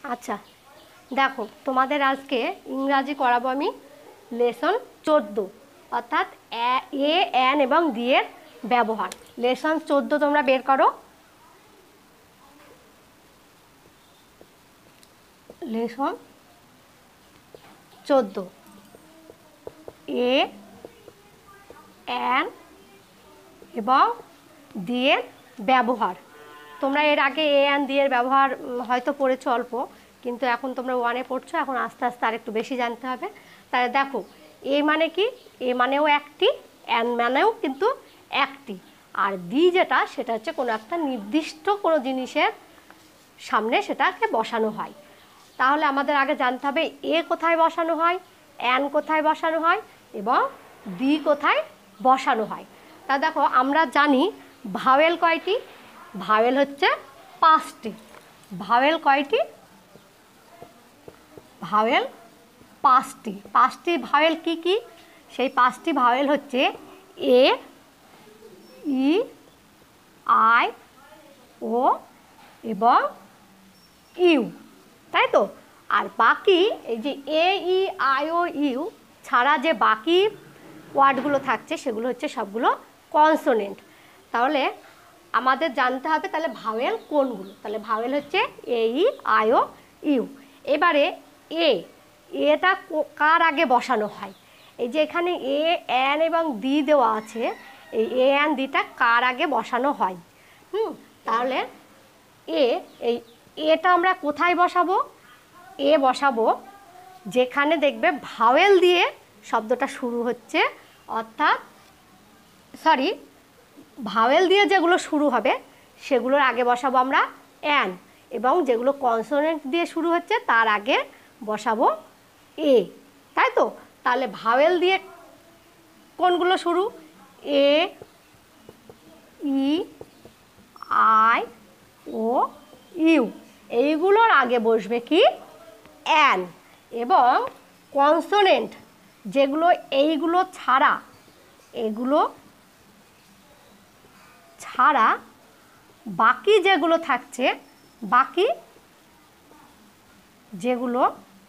আচ্ছা, দেখো তোমাদের আজকে ইংরাজি করাবো আমি লেসন 14, অর্থাৎ এ এন এবং দি এর ব্যবহার। লেসন 14 তোমরা বের করো। লেসন 14 এ এন এবং দি এর ব্যবহার। তোমরা এর আগে এ এন দি এর ব্যবহার হয়তো পড়েছো অল্প, কিন্তু এখন তোমরা ওয়ানে পড়ছো, এখন আস্তে আস্তে আরেকটু বেশি জানতে হবে। তাহলে দেখো, এ মানে কি? এ মানেও একটি, এন মানেও কিন্তু একটি, আর দি যেটা সেটা হচ্ছে কোনো একটা নির্দিষ্ট কোনো জিনিসের সামনে সেটাকে বসানো হয়। তাহলে আমাদের আগে জানতে হবে এ কোথায় বসানো হয়, এন কোথায় বসানো হয় এবং দি কোথায় বসানো হয়। তা দেখো, আমরা জানি ভাওয়েল কয়টি? ভাওয়েল হচ্ছে 5টি। ভাওয়েল কয়টি? ভাওয়েল 5টি। 5টি ভাওয়েল কি কি? সেই 5টি ভাওয়েল হচ্ছে এ, ই, আই, ও এবং ইউ, তাই তো? আর বাকি এই যে এ, ই, আই, ও, ইউ ছাড়া যে বাকি ওয়ার্ডগুলো থাকছে সেগুলো হচ্ছে সবগুলো কনসোনেন্ট। তাহলে আমাদের জানতে হবে তাহলে ভাওয়েল কোনগুলো। তাহলে ভাওয়েল হচ্ছে এ, ই, আই, ও, ইউ। এবারে এটা কার আগে বসানো হয়? এই যে এখানে এ এন এবং দি দেওয়া আছে, এই এ এন দিটা কার আগে বসানো হয়? তাহলে এই এটা আমরা কোথায় বসাবো? এ বসাবো যেখানে দেখবে ভাওয়েল দিয়ে শব্দটা শুরু হচ্ছে, অর্থাৎ ভাওয়েল দিয়ে যেগুলো শুরু হবে সেগুলোর আগে বসাবো আমরা এন, এবং যেগুলো কনসোনেন্ট দিয়ে শুরু হচ্ছে তার আগে বসাবো এ, তাই তো? তাহলে ভাওয়েল দিয়ে কোনগুলো শুরু? এ, ই, আই, ও, ইউ, এইগুলোর আগে বসবে কি? এন। এবং কনসোনেন্ট যেগুলো এইগুলো ছাড়া, এগুলো ছাড়া বাকি যেগুলো থাকছে, বাকি যেগুলো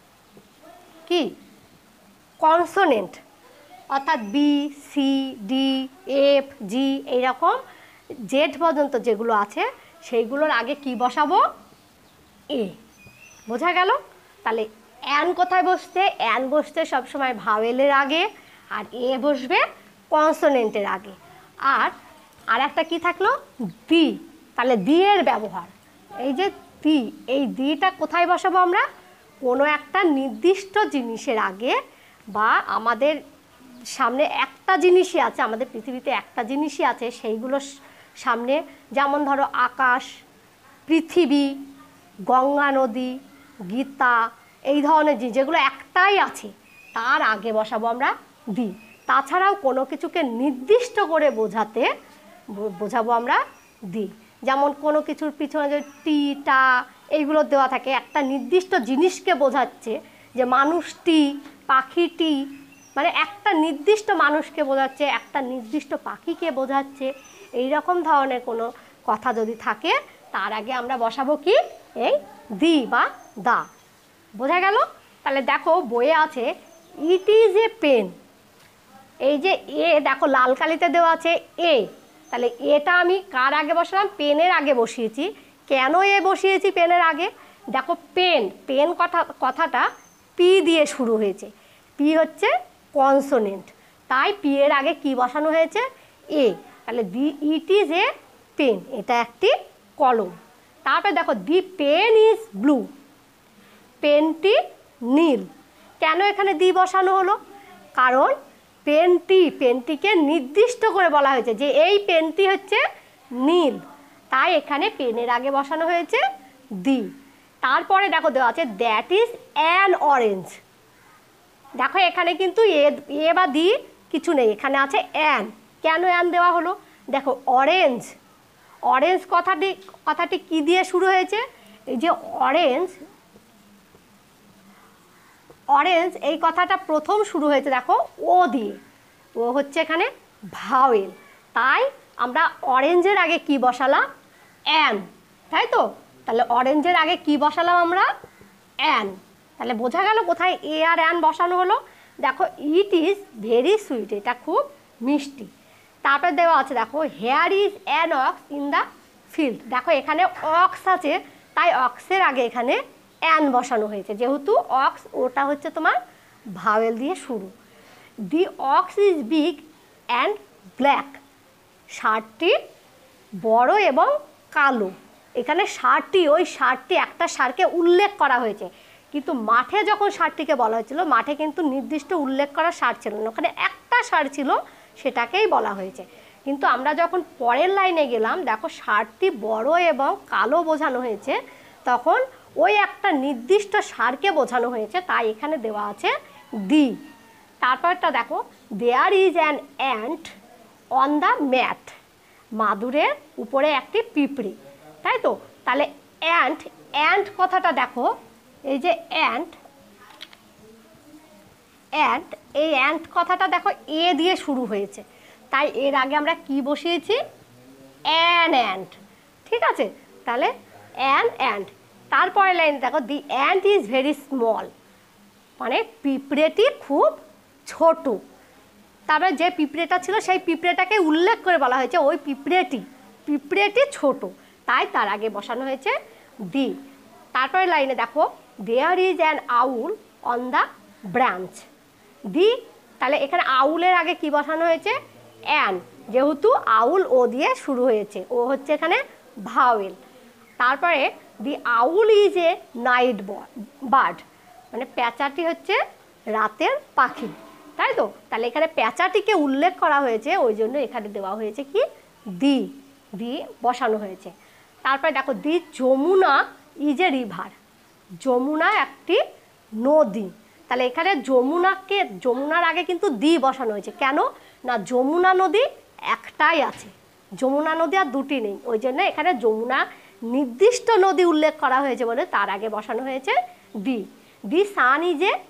কি? কনসোনেন্ট, অর্থাৎ B, C, D, F, G, এইরকম জেড পর্যন্ত যেগুলো আছে সেইগুলোর আগে কি বসাবো? এ। বোঝা গেল? তাহলে এন কোথায় বসছে? এন বসছে সবসময় ভাওয়েলের আগে, আর এ বসবে কনসোনেন্টের আগে। আর একটা কি থাকলো? দি। তাহলে দি এর ব্যবহার, এই যে দি, এই দিটা কোথায় বসাবো আমরা? কোনো একটা নির্দিষ্ট জিনিসের আগে, বা আমাদের সামনে একটা জিনিসই আছে, আমাদের পৃথিবীতে একটা জিনিসই আছে, সেইগুলোর সামনে, যেমন ধরো আকাশ, পৃথিবী, গঙ্গা নদী, গীতা, এই ধরনের যেগুলো একটাই আছে তার আগে বসাবো আমরা দি। তাছাড়াও কোনো কিছুকে নির্দিষ্ট করে বোঝাবো আমরা দি। যেমন কোনো কিছুর পিছনে যে টি, টা এইগুলো দেওয়া থাকে, একটা নির্দিষ্ট জিনিসকে বোঝাচ্ছে, যে মানুষটি, পাখিটি, মানে একটা নির্দিষ্ট মানুষকে বোঝাচ্ছে, একটা নির্দিষ্ট পাখিকে বোঝাচ্ছে। এই রকম ধরনের কোনো কথা যদি থাকে তার আগে আমরা বসাবো কি? এই দি বা দা। বোঝা গেল? তাহলে দেখো বইয়ে আছে ইট ইজ এ পেন। এই যে এ দেখো লাল কালিতে দেওয়া আছে এ, তাহলে এটা আমি কার আগে বসালাম? পেনের আগে বসিয়েছি। কেন এ বসিয়েছি পেনের আগে? দেখো পেন কথাটা পি দিয়ে শুরু হয়েছে, পি হচ্ছে কনসোনেন্ট, তাই পি এর আগে কি বসানো হয়েছে? এ। তাহলে ইট ইজ এ পেন, এটা একটি কলম। তারপরে দেখো দি পেন ইজ ব্লু, পেনটি নীল। কেন এখানে দি বসানো হলো? কারণ পেনটিকে নির্দিষ্ট করে বলা হয়েছে যে এই পেনটি হচ্ছে নীল, তাই এখানে পেনের আগে বসানো হয়েছে দি। তারপরে দেখো দেওয়া আছে দ্যাট ইজ অ্যান অরেঞ্জ। দেখো এখানে কিন্তু এ বা দি কিছু নেই, এখানে আছে অ্যান। কেন অ্যান দেওয়া হলো? দেখো অরেঞ্জ কথাটি কি দিয়ে শুরু হয়েছে? এই যে অরেঞ্জ এই কথাটা প্রথম শুরু হয়েছে দেখো ও দিয়ে, ও হচ্ছে এখানে ভাওয়েল, তাই আমরা অরেঞ্জের আগে কি বসালাম? অ্যান, তাই তো? তাহলে অরেঞ্জের আগে কি বসালাম আমরা? অ্যান। তাহলে বোঝা গেল কোথায় এ আর অ্যান বসানো হলো। দেখো ইট ইজ ভেরি সুইট, এটা খুব মিষ্টি। তারপরে দেওয়া আছে দেখো here is an ox in the field. দেখো এখানে অক্স আছে, তাই অক্সের আগে এখানে অ্যান বসানো হয়েছে, যেহেতু অক্স ওটা হচ্ছে তোমার ভাওয়েল দিয়ে শুরু। The ox is big and black. ষাঁড়টি বড় এবং কালো। এখানে ষাঁড়টি, ওই ষাঁড়টি একটা ষাঁড়কে উল্লেখ করা হয়েছে, কিন্তু মাঠে যখন ষাঁড়টিকে বলা হয়েছিল মাঠে কিন্তু নির্দিষ্ট উল্লেখ করা ষাঁড় ছিল না, ওখানে একটা ষাঁড় ছিল, সেটাকেই বলা হয়েছে। কিন্তু আমরা যখন পরের লাইনে গেলাম দেখো ষাঁড়টি বড় এবং কালো বোঝানো হয়েছে, তখন ওই একটা নির্দিষ্ট ষাঁড়কে বোঝানো হয়েছে, তাই এখানে দেওয়া আছে দি। তারপরটা দেখো there is an ant on the mat. মাদুরের উপরে একটি পিঁপড়ে, তাই তো। তাহলে অ্যান্ট, অ্যান্ট কথাটা দেখো, এই যে অ্যান্ট, অ্যান্ট, এই অ্যান্ট কথাটা দেখো এ দিয়ে শুরু হয়েছে, তাই এর আগে আমরা কি বসিয়েছি? অ্যান অ্যান্ট, ঠিক আছে। তাহলে অ্যান অ্যান্ট। তারপরে লাইন দেখো the ant is very small, মানে পিঁপড়েটি খুব ছোট। তারপরে যে পিঁপড়েটা ছিল সেই পিঁপড়েটাকে উল্লেখ করে বলা হয়েছে ওই পিঁপড়েটি ছোট, তাই তার আগে বসানো হয়েছে দি। তারপরে লাইনে দেখো there is an owl on the branch. The, তাহলে এখানে আউলের আগে কি বসানো হয়েছে? অ্যান, যেহেতু আউল ও দিয়ে শুরু হয়েছে, ও হচ্ছে এখানে ভাওয়েল। তারপরে the owl is a night bird, মানে প্যাঁচাটি হচ্ছে রাতের পাখি, তাই তো। তাহলে এখানে প্যাঁচাটিকে উল্লেখ করা হয়েছে, ওই জন্য এখানে দেওয়া হয়েছে কি? দি, দি বসানো হয়েছে। তারপরে দেখো the Yamuna is a river. Yamuna একটি নদী। তাহলে এখানে যমুনাকে, যমুনার আগে কিন্তু দি বসানো হয়েছে, কেন না যমুনা নদী একটাই আছে, যমুনা নদী আর দুটি নেই, ওই জন্য এখানে যমুনা নির্দিষ্ট নদী উল্লেখ করা হয়েছে বলে তার আগে বসানো হয়েছে দি। দি সান ইজ এ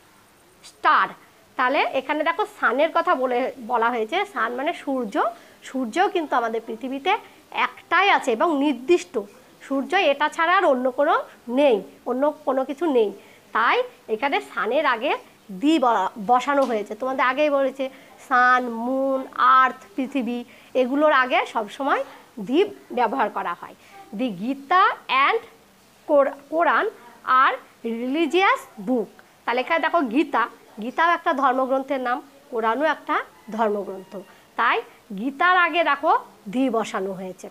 স্টার। তাহলে এখানে দেখো সানের কথা বলা হয়েছে, সান মানে সূর্য। সূর্যও কিন্তু আমাদের পৃথিবীতে একটাই আছে এবং নির্দিষ্ট, সূর্য এটা ছাড়া আর অন্য কোনো নেই, অন্য কোনো কিছু নেই, তাই এখানে সানের আগে দি বসানো হয়েছে। তোমাদের আগেই বলেছে সান, মুন, আর্থ, পৃথিবী, এগুলোর আগে সবসময় দি ব্যবহার করা হয়। The Gita and Quran are religious book. তাহলে এখানে দেখো গীতা, গীতাও একটা ধর্মগ্রন্থের নাম, কোরআনও একটা ধর্মগ্রন্থ, তাই গীতার আগে দেখো দি বসানো হয়েছে।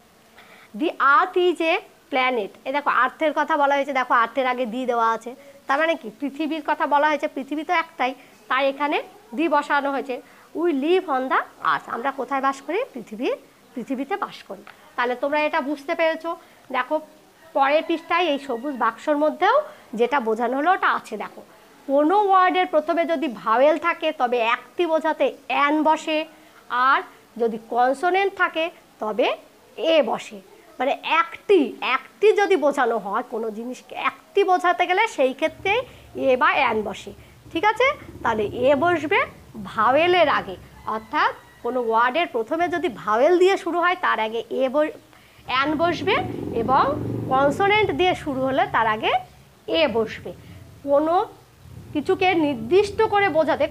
দি আর্থ ইজ এ প্ল্যানেট। এ দেখো আর্থের কথা বলা হয়েছে, দেখো আর্থের আগে দি দেওয়া আছে, তার মানে কি পৃথিবীর কথা বলা হয়েছে, পৃথিবী তো একটাই, তাই এখানে দি বসানো হয়েছে। We live on the earth, আমরা কোথায় বাস করি? পৃথিবীতে বাস করি। তাহলে তোমরা এটা বুঝতে পেরেছো। দেখো পরের পৃষ্ঠায় এই সবুজ বাক্সর মধ্যেও যেটা বোঝানো হলো ওটা আছে। দেখো কোনো ওয়ার্ডের প্রথমে যদি ভাওয়েল থাকে তবে একটি বোঝাতে অ্যান বসে, আর যদি কনসোনেন্ট থাকে তবে এ বসে। মানে একটি যদি বোঝানো হয় কোনো জিনিসকে, একটি বোঝাতে গেলে সেই ক্ষেত্রে এ বা অ্যান বসে, ঠিক আছে। তাহলে এ বসবে ভাওয়েলের আগে, অর্থাৎ কোনো ওয়ার্ডের প্রথমে যদি ভাওয়েল দিয়ে শুরু হয় তার আগে অ্যান বসবে, এবং কনসোনেন্ট দিয়ে শুরু হলে তার আগে এ বসবে। কোনো কিছুকে নির্দিষ্ট করে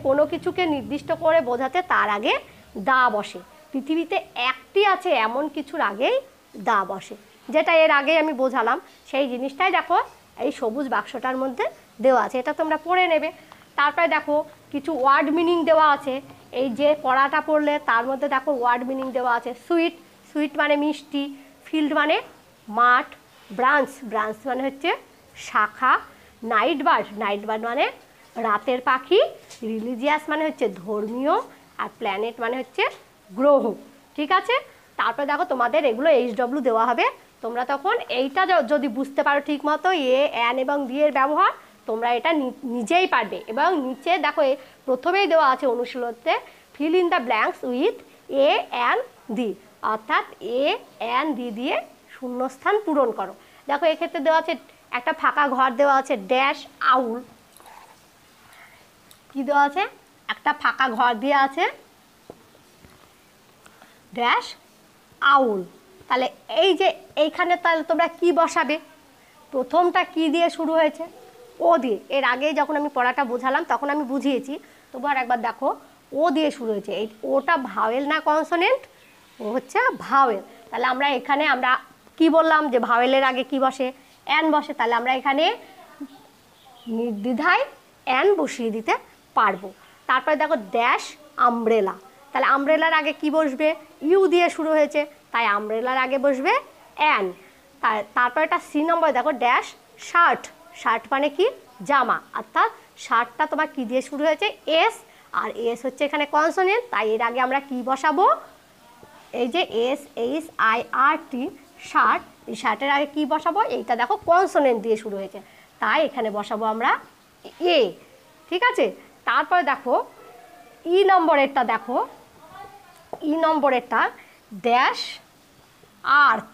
বোঝাতে তার আগে দা বসে। পৃথিবীতে একটি আছে এমন কিছুর আগেই দা বসে, যেটা এর আগে আমি বোঝালাম, সেই জিনিসটাই দেখো এই সবুজ বাক্সটার মধ্যে দেওয়া আছে, এটা তোমরা পড়ে নেবে। তারপরে দেখো কিছু ওয়ার্ড মিনিং দেওয়া আছে, এই যে পড়াটা পড়লে তার মধ্যে দেখো ওয়ার্ড মিনিং দেওয়া আছে। সুইট, সুইট মানে মিষ্টি। ফিল্ড মানে মাঠ। ব্রাঞ্চ, ব্রাঞ্চ মানে হচ্ছে শাখা। নাইট বার্ড, নাইট বার্ড মানে রাতের পাখি। রিলিজিয়াস মানে হচ্ছে ধর্মীয়, আর প্ল্যানেট মানে হচ্ছে গ্রহ, ঠিক আছে। তারপরে দেখো তোমাদের এগুলো HW দেওয়া হবে, তোমরা তখন এইটা যদি বুঝতে পারো ঠিক মতো এ, অ্যান এবং দি এর ব্যবহার, তোমরা এটা নিজেই পারবে। এবং নিচে দেখো প্রথমেই দেওয়া আছে অনুশীলনীতে fill in the blanks with a an the, অর্থাৎ এ অ্যান দি দিয়ে শূন্যস্থান পূরণ করো। দেখো এক্ষেত্রে দেওয়া আছে একটা ফাঁকা ঘর দেওয়া আছে, ড্যাশ আউল। কি দেওয়া আছে? একটা ফাঁকা ঘর দেওয়া আছে, ড্যাশ আউল। তাহলে এই যে এইখানে তাহলে তোমরা কি বসাবে? প্রথমটা কি দিয়ে শুরু হয়েছে? ও দিয়ে। এর আগে যখন আমি পড়াটা বোঝালাম তখন আমি বুঝিয়েছি, তবু আর একবার দেখো, ও দিয়ে শুরু হয়েছে। এই ওটা ভাওয়েল না কনসোনেন্ট? ও হচ্ছে ভাওয়েল। তাহলে আমরা এখানে আমরা কি বললাম যে ভাওয়েলের আগে কি বসে? অ্যান বসে। তাহলে আমরা এখানে নির্দ্বিধায় অ্যান বসিয়ে দিতে পারবো। তারপরে দেখো ড্যাশ আমব্রেলা, তাহলে আমব্রেলার আগে কি বসবে? ইউ দিয়ে শুরু হয়েছে, তাই আমব্রেলার আগে বসবে অ্যান। তারপর এটা সি নম্বরে দেখো ড্যাশ শার্ট, শার্ট মানে কি? জামা, অর্থাৎ শার্টটা তোমার কি দিয়ে শুরু হয়েছে? এস, আর এস হচ্ছে এখানে কনসোনেন্ট, তাই এর আগে আমরা কি বসাবো? এই যে SHIRT শার্ট, এই শার্টের আগে কি বসাবো? এইটা দেখো কনসোনেন্ট দিয়ে শুরু হয়েছে, তাই এখানে বসাবো আমরা এ। ঠিক আছে, তারপরে দেখো ই নম্বরেরটা, দেখো ই নম্বরেরটা ড্যাশ আর্থ,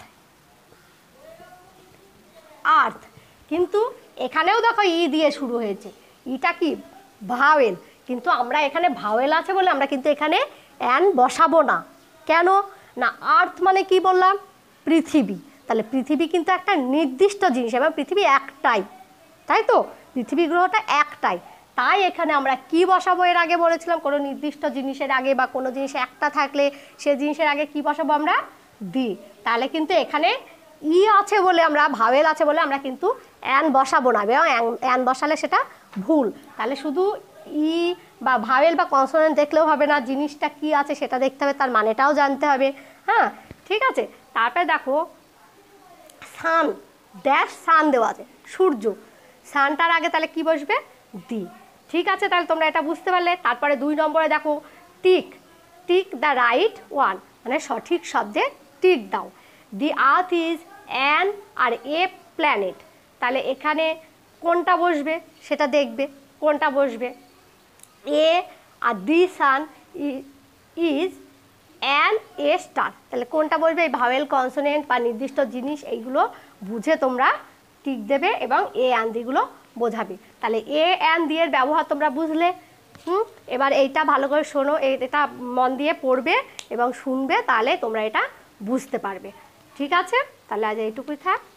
আর্থ, কিন্তু এখানেও দেখো ই দিয়ে শুরু হয়েছে। ইটা কি? ভাওয়েল, কিন্তু আমরা এখানে ভাওয়েল আছে বলে আমরা কিন্তু এখানে অ্যান বসাবো না। কেন না? আর্থ মানে কি বললাম? পৃথিবী। তাহলে পৃথিবী কিন্তু একটা নির্দিষ্ট জিনিস এবং পৃথিবী একটাই, তাই তো? পৃথিবী গ্রহটা একটাই, তাই এখানে আমরা কি বসাবো? এর আগে বলেছিলাম কোনো নির্দিষ্ট জিনিসের আগে বা কোনো জিনিস একটা থাকলে সে জিনিসের আগে কি বসাবো আমরা? দি। তাহলে কিন্তু এখানে ই আছে বলে, আমরা ভাওয়েল আছে বলে আমরা কিন্তু অ্যান বসাবো না, এবং অ্যান বসালে সেটা ভুল। তাহলে শুধু ই বা ভাওয়েল বা কনসোনেন্ট দেখলেও হবে না, জিনিসটা কি আছে সেটা দেখতে হবে, তার মানেটাও জানতে হবে। হ্যাঁ, ঠিক আছে। তারপরে দেখো সান, ড্যাশ সান দেওয়া আছে, সূর্য। সানটার আগে তাহলে কি বসবে? দি। ঠিক আছে, তাহলে তোমরা এটা বুঝতে পারলে। তারপরে 2 নম্বরে দেখো tick, tick the right one, মানে সঠিক শব্দে টিক দাও। The earth is an or a planet, তাহলে এখানে কোনটা বসবে সেটা দেখবে, কোনটা বসবে? A, or the sun is an a star, তাহলে কোনটা বসবে? এই ভাওয়েল কনসোনেন্ট বা নির্দিষ্ট জিনিস এইগুলো বুঝে তোমরা টিক দেবে এবং এ অ্যান দিগুলো বোঝাবে। তাহলে এ অ্যান দিয়ের ব্যবহার তোমরা বুঝলে। এবার এইটা ভালো করে শোনো, এটা মন দিয়ে পড়বে এবং শুনবে, তাহলে তোমরা এটা বুঝতে পারবে। ঠিক আছে, তাহলে আজ এইটুকুই থাক।